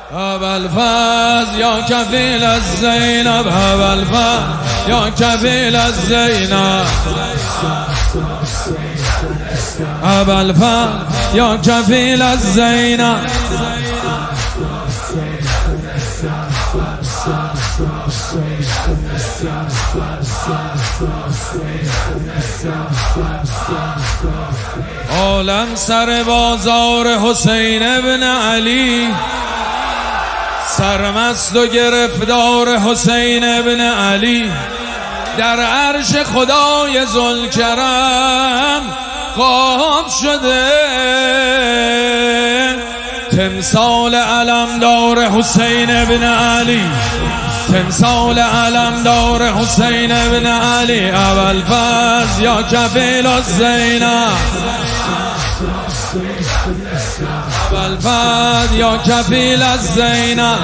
ابوالفضل یا کفیل از زینب، ابوالفضل یا کفیل از زینب، ابوالفضل یا کفیل از زینب. عالم سر بازار حسین ابن علی، سرمست و گرفتار حسین ابن علی. در عرش خدای ذوالکرم خواب شده تمثال علمدار حسین ابن علی، تمثال علمدار حسین ابن علی. ابوالفضل یا کفیل الزینب، ابوالفضل یا کفیل الزینب.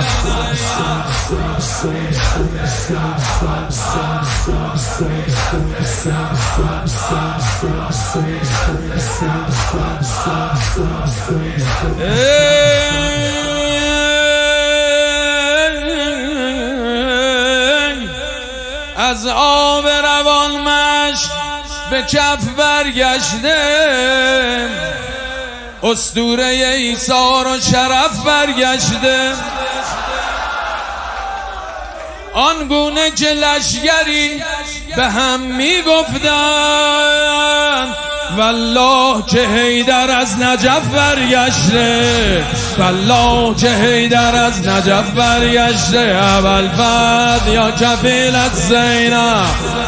از آب روان مشک به کف برگشته، اسطوره ایثار و شرف برگشته. آنگونه که لشگری به هم می گفتن والله که حیدر از نجف برگشته، والله که حیدر از نجف برگشته. ابوالفضل یا کفیل الزینب،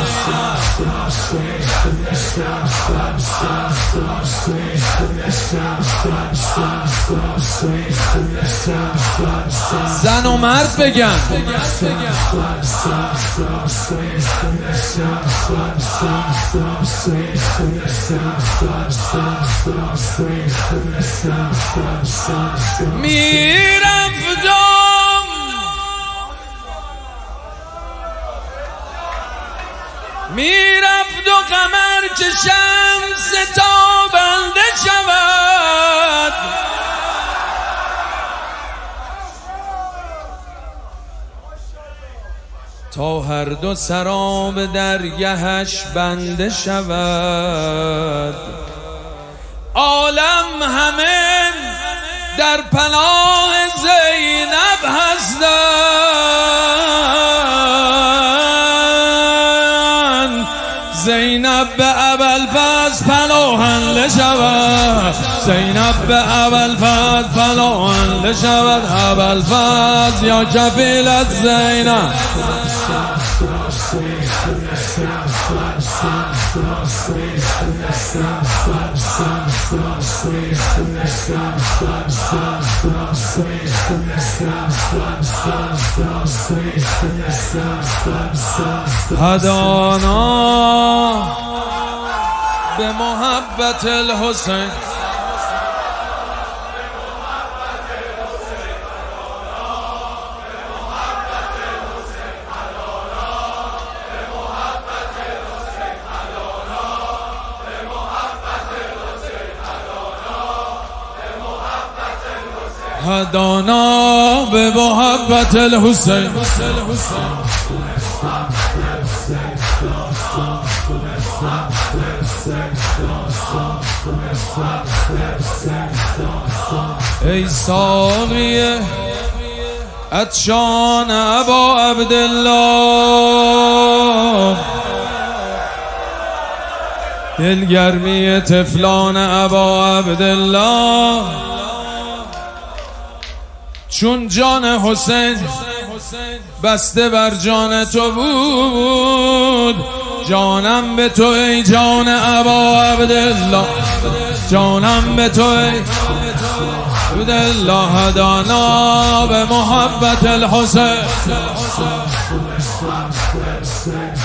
زن و مرد بگن. میرفت و قمر که شمس تابنده شود، تا هر دو سراب درگهش بنده شود. عالم همه در پناه زینب هستند، زینب به ابوالفضل پناهنده شود، زینب به ابوالفضل پناهنده شود. ابوالفضل یا کفیل الزینب، هدانا به محبت الحسین، هدانا به محبت الحسین. ای ساقی عطشان ابا عبدالله، دلگرمی طفلان ابا عبدالله، چون جان حسین بسته بر جان تو بود، جانم به تو ای جان ابا عبدالله، جانم به تو ای عبدالله. هدانا به محبت الحسین.